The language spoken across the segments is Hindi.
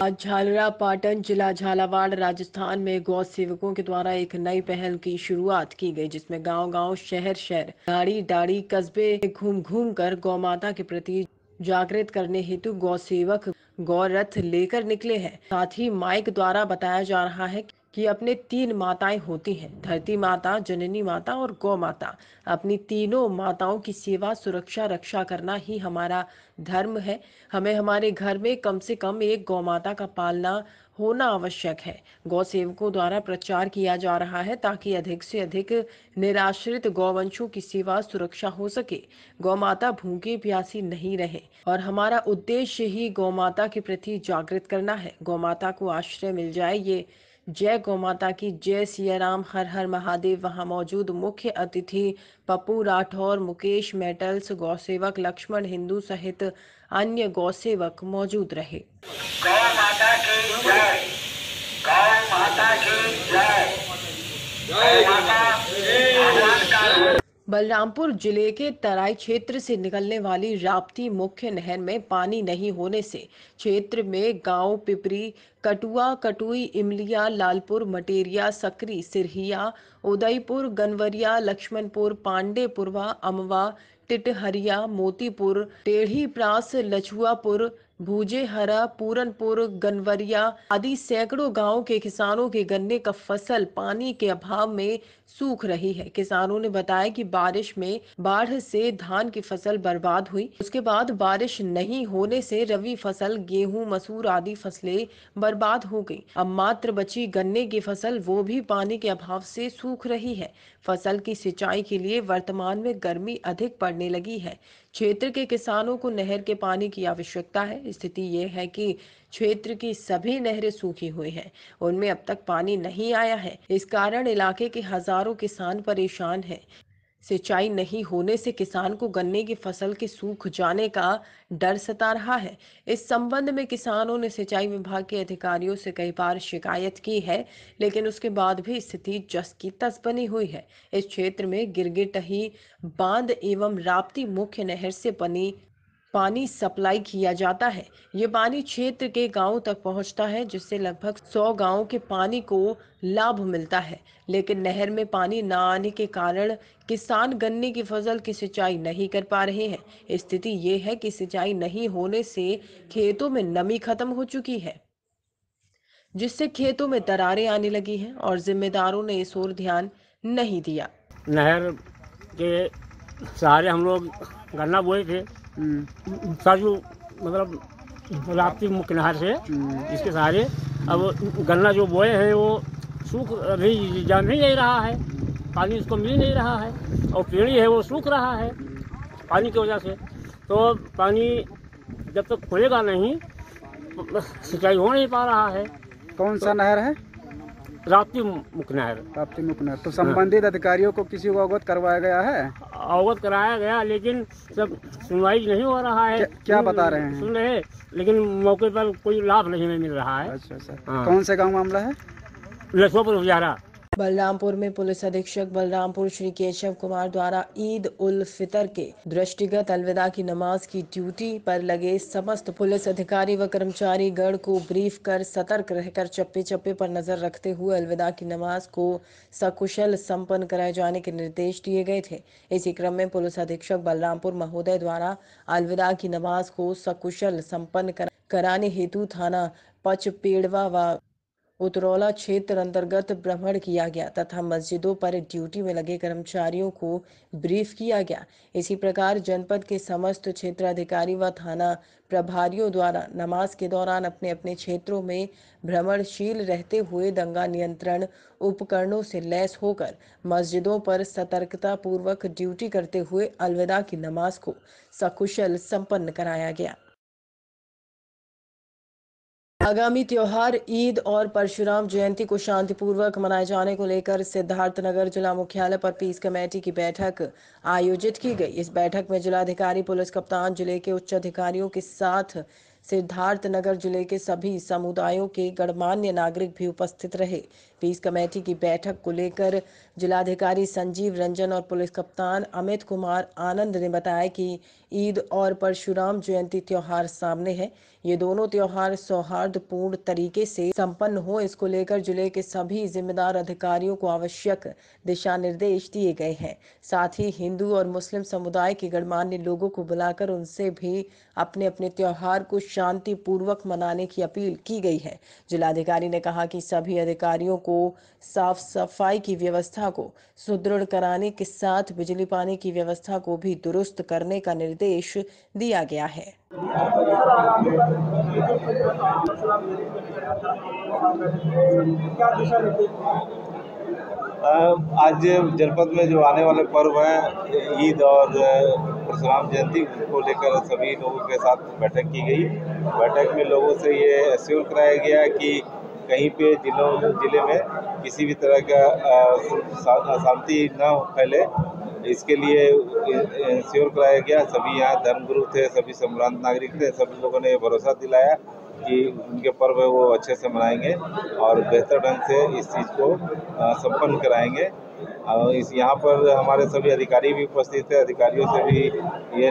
आज झालरापाटन जिला झालावाड़ राजस्थान में गौ सेवकों के द्वारा एक नई पहल की शुरुआत की गई, जिसमें गांव-गांव, शहर-शहर, डाड़ी-डाड़ी, कस्बे घूम घूम कर गौ माता के प्रति जागृत करने हेतु गौ सेवक गौ रथ लेकर निकले हैं। साथ ही माइक द्वारा बताया जा रहा है कि अपने तीन माताएं होती हैं, धरती माता, जननी माता और गौ माता। अपनी तीनों माताओं की सेवा, सुरक्षा, रक्षा करना ही हमारा धर्म है। हमें हमारे घर में कम से कम एक गौ माता का पालना होना आवश्यक है। गौ सेवकों द्वारा प्रचार किया जा रहा है ताकि अधिक से अधिक निराश्रित गौवंशों की सेवा, सुरक्षा हो सके। गौ माता भूखी प्यासी नहीं रहे और हमारा उद्देश्य ही गौ माता के प्रति जागृत करना है। गौ माता को आश्रय मिल जाए, ये जय गौ माता की जय। सिया राम, हर हर महादेव। वहां मौजूद मुख्य अतिथि पप्पू राठौर, मुकेश मेटल्स, गौसेवक लक्ष्मण हिंदू सहित अन्य गौसेवक मौजूद रहे। गौ माता की जय, गौ माता की जय, गौ माता भगवान का। बलरामपुर जिले के तराई क्षेत्र से निकलने वाली राप्ती मुख्य नहर में पानी नहीं होने से क्षेत्र में गांव पिपरी, कटुआ, कटुई, इमलिया, लालपुर, मटेरिया, सकरी, सिरहिया, उदयपुर, गनवरिया, लक्ष्मणपुर, पांडेपुरवा, अमवा, टिटहरिया, मोतीपुर, टेढ़ी प्रास, लछुआपुर, भूजेहरा, पूरनपुर, गनवरिया आदि सैकड़ों गांवों के किसानों के गन्ने का फसल पानी के अभाव में सूख रही है। किसानों ने बताया कि बारिश में बाढ़ से धान की फसल बर्बाद हुई, उसके बाद बारिश नहीं होने से रबी फसल गेहूं, मसूर आदि फसलें बर्बाद हो गई। अब मात्र बची गन्ने की फसल, वो भी पानी के अभाव से सूख रही है। फसल की सिंचाई के लिए वर्तमान में गर्मी अधिक पड़ने लगी है। क्षेत्र के किसानों को नहर के पानी की आवश्यकता है। स्थिति ये है कि क्षेत्र की सभी नहरें सूखी हुई हैं, उनमें अब तक पानी नहीं आया है। इस कारण इलाके के हजारों किसान परेशान हैं। सिंचाई नहीं होने से किसान को गन्ने की फसल के सूख जाने का डर सता रहा है। इस संबंध में किसानों ने सिंचाई विभाग के अधिकारियों से कई बार शिकायत की है, लेकिन उसके बाद भी स्थिति जस की तस बनी हुई है। इस क्षेत्र में गिरगिटही बांध एवं राप्ती मुख्य नहर से बनी पानी सप्लाई किया जाता है। ये पानी क्षेत्र के गांवों तक पहुंचता है, जिससे लगभग 100 गांवों के पानी को लाभ मिलता है। लेकिन नहर में पानी न आने के कारण किसान गन्ने की फसल की सिंचाई नहीं कर पा रहे हैं। स्थिति ये है कि सिंचाई नहीं होने से खेतों में नमी खत्म हो चुकी है, जिससे खेतों में दरारें आने लगी हैं और जिम्मेदारों ने इस ओर ध्यान नहीं दिया। नहर के सहारे हम लोग गन्ना बोए थे। सरजू मतलब राप्ती मुख्य नहर से इसके सहारे अब गन्ना जो बोए हैं वो सूख अभी जा नहीं रहा है, पानी उसको मिल नहीं रहा है और पेड़ी है वो सूख रहा है पानी की वजह से। तो पानी जब तक खुलेगा नहीं सिंचाई हो नहीं पा रहा है। कौन सा नहर है? राप्ती मुख्य नहर। राप्ती मुख्य नहर। तो संबंधित अधिकारियों को किसी को अवगत करवाया गया है? अवगत कराया गया, लेकिन सब सुनवाई नहीं हो रहा है। क्या बता रहे हैं? सुन रहे, लेकिन मौके पर कोई लाभ नहीं मिल रहा है। अच्छा सर। हाँ। कौन से गांव मामला है? लछुआपुर गुजारा। बलरामपुर में पुलिस अधीक्षक बलरामपुर श्री केशव कुमार द्वारा ईद उल फितर के दृष्टिगत अलविदा की नमाज की ड्यूटी पर लगे समस्त पुलिस अधिकारी व कर्मचारी गण को ब्रीफ कर सतर्क रहकर चप्पे चप्पे पर नजर रखते हुए अलविदा की नमाज को सकुशल संपन्न कराए जाने के निर्देश दिए गए थे। इसी क्रम में पुलिस अधीक्षक बलरामपुर महोदय द्वारा अलविदा की नमाज को सकुशल संपन्न कराने हेतु थाना पचपेड़वा व उतरौला क्षेत्र अंतर्गत भ्रमण किया गया तथा मस्जिदों पर ड्यूटी में लगे कर्मचारियों को ब्रीफ किया गया। इसी प्रकार जनपद के समस्त क्षेत्राधिकारी व थाना प्रभारियों द्वारा नमाज के दौरान अपने अपने क्षेत्रों में भ्रमणशील रहते हुए दंगा नियंत्रण उपकरणों से लैस होकर मस्जिदों पर सतर्कता पूर्वक ड्यूटी करते हुए अलविदा की नमाज को सकुशल संपन्न कराया गया। आगामी त्योहार ईद और परशुराम जयंती को शांतिपूर्वक मनाए जाने को लेकर सिद्धार्थनगर जिला मुख्यालय पर पीस कमेटी की बैठक आयोजित की गई। इस बैठक में जिलाधिकारी, पुलिस कप्तान, जिले के उच्च अधिकारियों के साथ सिद्धार्थनगर जिले के सभी समुदायों के गणमान्य नागरिक भी उपस्थित रहे। फीस कमेटी की बैठक को लेकर जिलाधिकारी संजीव रंजन और पुलिस कप्तान अमित कुमार आनंद ने बताया कि ईद और परशुराम जयंती त्योहार सामने है। ये दोनों त्योहार सौहार्दपूर्ण तरीके से संपन्न हो, इसको लेकर जिले के सभी जिम्मेदार अधिकारियों को आवश्यक दिशा निर्देश दिए गए हैं। साथ ही हिंदू और मुस्लिम समुदाय के गणमान्य लोगों को बुलाकर उनसे भी अपने अपने त्योहार को शांतिपूर्वक मनाने की अपील की गई है। जिलाधिकारी ने कहा कि सभी अधिकारियों को साफ सफाई की व्यवस्था को सुदृढ़ कराने के साथ बिजली पानी की व्यवस्था को भी दुरुस्त करने का निर्देश दिया गया है। आज जनपद में जो आने वाले पर्व हैं ईद और परशुराम जयंती को लेकर सभी लोगों के साथ बैठक की गई। बैठक में लोगों से ये एश्योर कराया गया कि कहीं पे जिले में किसी भी तरह का अशांति न फैले, इसके लिए एश्योर कराया गया। सभी यहाँ धर्मगुरु थे, सभी सम्भ्रांत नागरिक थे, सभी लोगों ने भरोसा दिलाया कि उनके पर्व है वो अच्छे से मनाएंगे और बेहतर ढंग से इस चीज़ को संपन्न कराएंगे। इस यहाँ पर हमारे सभी अधिकारी भी उपस्थित थे। अधिकारियों से भी ये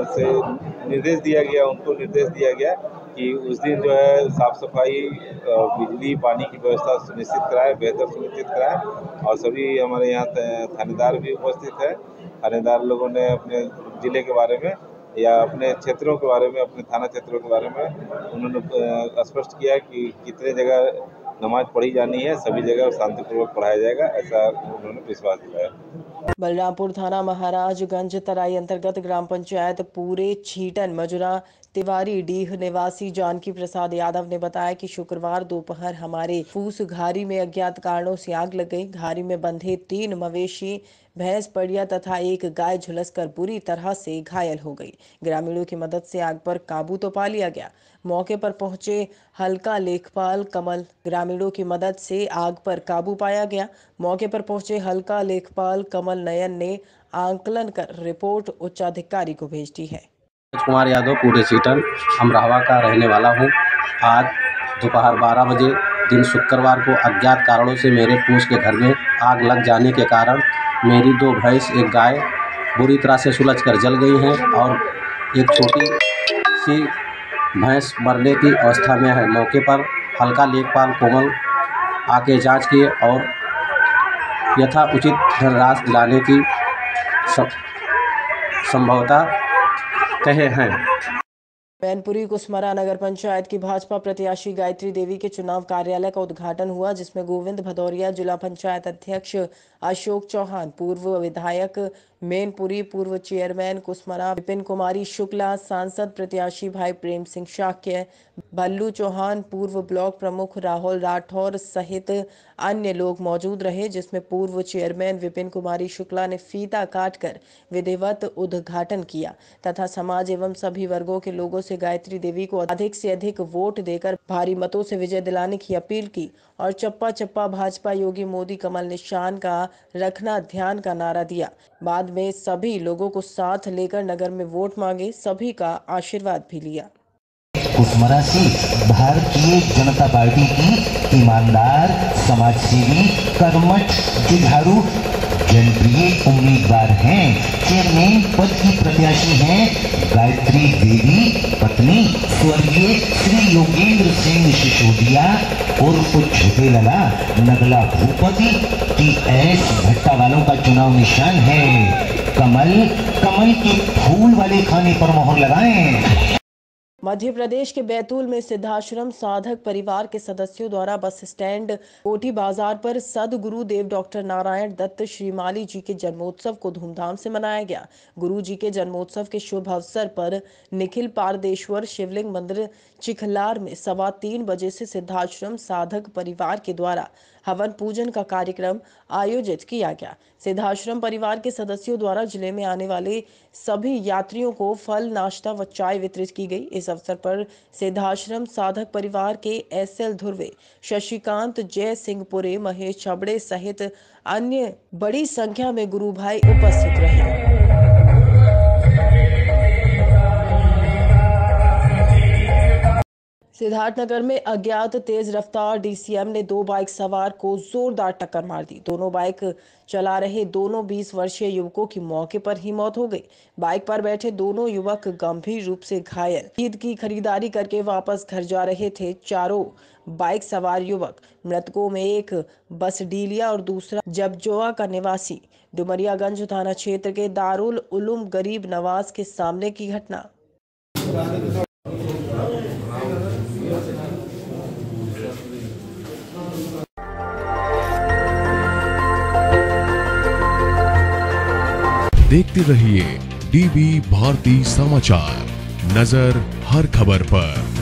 निर्देश दिया गया, उनको निर्देश दिया गया कि उस दिन जो है साफ सफाई, बिजली पानी की व्यवस्था सुनिश्चित कराए, बेहतर सुनिश्चित कराए। और सभी हमारे यहाँ थानेदार भी उपस्थित है। थानेदार लोगों ने अपने ज़िले के बारे में या अपने क्षेत्रों के बारे में, अपने थाना क्षेत्रों के बारे में उन्होंने स्पष्ट किया कि कितने जगह नमाज पढ़ी जानी है, सभी जगह शांतिपूर्वक पढ़ाया जाएगा, ऐसा उन्होंने विश्वास दिलाया। बलरामपुर थाना महाराजगंज तराई अंतर्गत ग्राम पंचायत पूरे छीटन मजुरा तिवारी डीह निवासी जानकी प्रसाद यादव ने बताया कि शुक्रवार दोपहर हमारे फूस घारी में अज्ञात कारणों से आग लग गई। घारी में बंधे 3 मवेशी, भैंस, पड़िया तथा एक गाय झुलसकर बुरी तरह से घायल हो गई। ग्रामीणों की मदद से आग पर काबू तो पा लिया गया। मौके पर पहुंचे हल्का लेखपाल कमल ग्रामीणों की मदद से आग पर काबू पाया गया। मौके पर पहुंचे हल्का लेखपाल कमल नयन ने आंकलन कर रिपोर्ट उच्चाधिकारी को भेज दी है। कुमार यादव पूरे सीटन अमरावा का रहने वाला हूँ। आज दोपहर 12 बजे दिन शुक्रवार को अज्ञात कारणों से मेरे फूस के घर में आग लग जाने के कारण मेरी 2 भैंस, 1 गाय बुरी तरह से सुलझकर जल गई हैं और एक छोटी सी भैंस मरने की अवस्था में है। मौके पर हल्का लेखपाल कोमल आके जांच किए और यथा उचित धनराशि दिलाने की संभवता कहे हैं। मैनपुरी कुसमरा नगर पंचायत की भाजपा प्रत्याशी गायत्री देवी के चुनाव कार्यालय का उद्घाटन हुआ, जिसमें गोविंद भदौरिया, जिला पंचायत अध्यक्ष अशोक चौहान, पूर्व विधायक मैनपुरी, पूर्व चेयरमैन कुसमरा विपिन कुमारी शुक्ला, सांसद प्रत्याशी भाई प्रेम सिंह शाक्य, भल्लू चौहान, पूर्व ब्लॉक प्रमुख राहुल राठौर सहित अन्य लोग मौजूद रहे, जिसमें पूर्व चेयरमैन विपिन कुमारी शुक्ला ने फीता काटकर विधिवत उद्घाटन किया तथा समाज एवं सभी वर्गों के लोगों से गायत्री देवी को अधिक से अधिक वोट देकर भारी मतों से विजय दिलाने की अपील की और चप्पा चप्पा भाजपा योगी मोदी कमल निशान का रखना ध्यान का नारा दिया। बाद में सभी लोगों को साथ लेकर नगर में वोट मांगे, सभी का आशीर्वाद भी लिया। कुसमरा से भारतीय जनता पार्टी की ईमानदार, समाजसेवी, कर्मठ, जुझारू, जनप्रिय उम्मीदवार हैं। चेयरमैन पद की प्रत्याशी हैं गायत्री देवी, पत्नी स्वर्गीय श्री योगेंद्र सिंह सिसोदिया उर्फ छोटे लला नगला भूपति TS भट्टा वालों का चुनाव निशान है कमल। कमल के फूल वाले खाने पर मोहर लगाएं। मध्य प्रदेश के बैतूल में सिद्धाश्रम साधक परिवार के सदस्यों द्वारा बस स्टैंड कोठी बाजार पर सदगुरु देव डॉक्टर नारायण दत्त श्रीमाली जी के जन्मोत्सव को धूमधाम से मनाया गया। गुरु जी के जन्मोत्सव के शुभ अवसर पर निखिल पारदेश्वर शिवलिंग मंदिर चिखलार में 3:15 बजे से सिद्धाश्रम साधक परिवार के द्वारा हवन पूजन का कार्यक्रम आयोजित किया गया। सिद्धाश्रम परिवार के सदस्यों द्वारा जिले में आने वाले सभी यात्रियों को फल, नाश्ता व चाय वितरित की गई। इस अवसर पर सिद्धाश्रम साधक परिवार के SL धुर्वे, शशिकांत, जय सिंहपुरे, महेश छबड़े सहित अन्य बड़ी संख्या में गुरु भाई उपस्थित रहे। सिद्धार्थनगर में अज्ञात तेज रफ्तार डीसीएम ने 2 बाइक सवार को जोरदार टक्कर मार दी। दोनों बाइक चला रहे 20 वर्षीय युवकों की मौके पर ही मौत हो गई। बाइक पर बैठे दोनों युवक गंभीर रूप से घायल। ईद की खरीदारी करके वापस घर जा रहे थे चारों बाइक सवार युवक। मृतकों में एक बसडीलिया और दूसरा जबजोआ का निवासी। डुमरियागंज थाना क्षेत्र के दारुल उलूम गरीब नवाज के सामने की घटना। देखते रहिए डीबी भारती समाचार, नजर हर खबर पर।